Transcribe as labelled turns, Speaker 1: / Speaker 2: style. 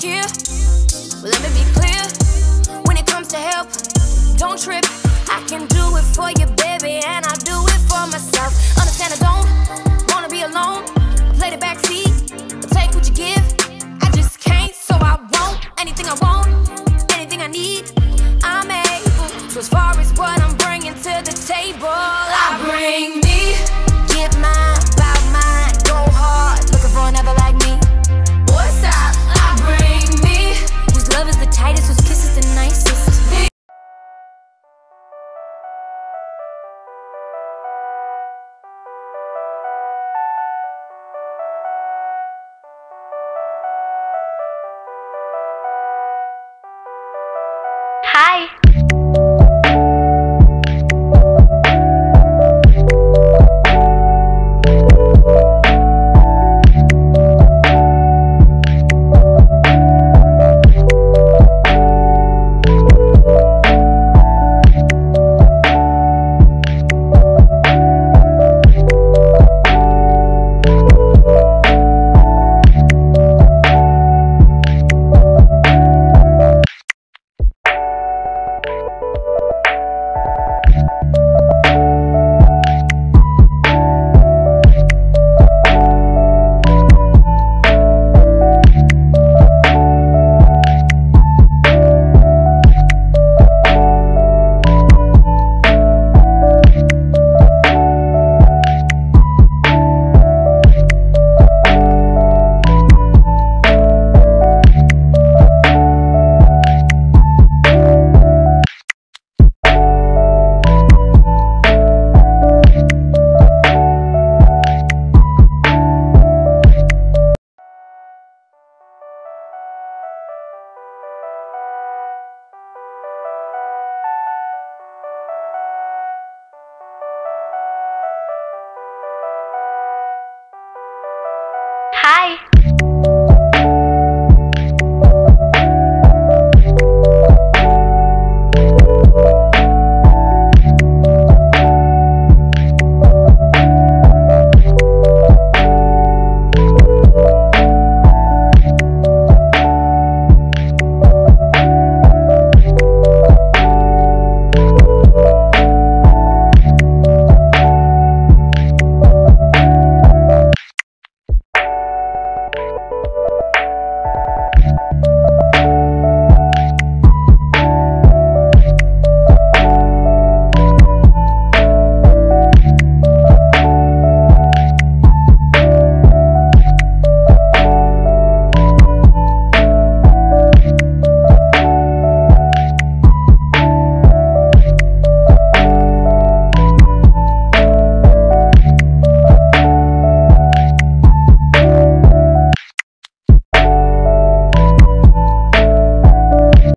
Speaker 1: insecure. Well, let me be clear. When it comes to help, don't trip. I can do it for you, baby, and I do it for myself. Understand I don't wanna be alone. I play the backseat, I take what you give. I just can't, so I won't. Anything I want, anything I need, I'm able. So as far as what I'm bringing to the table, I bring me. Get mine, bout mine, go hard, looking for another like me. What's up? I bring me. Whose love is the tightest, whose kiss is the nicest.
Speaker 2: Hi.